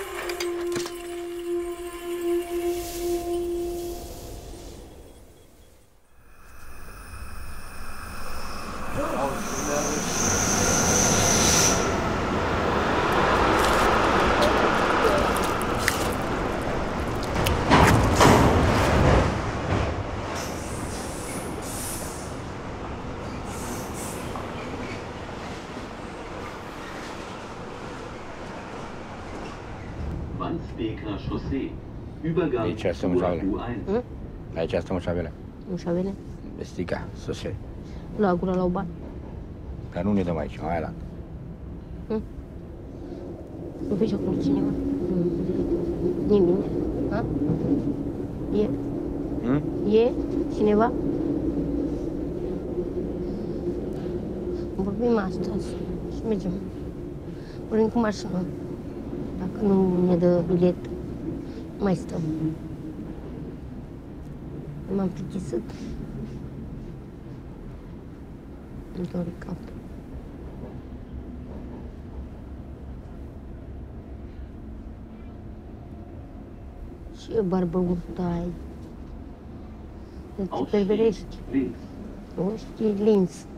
Wandsbeker Chaussee. Übergang Aici zur stăm în șavele. U1. Aici stăm în șavele. Nu șavele? Vestica, sose. La gura la o bani. Dar nu ne dăm aici, mai la. Nu vezi acolo cineva? Nimeni. Ha? E? E cineva? Vorbim astăzi și mergem. Vorbim cu mașina. Dacă nu ne dă bilet, mai stăm. M-am plictisit. Îmi doare capul. Ce barbă urâtă ai. Te perverești. Links. Nu știi lins.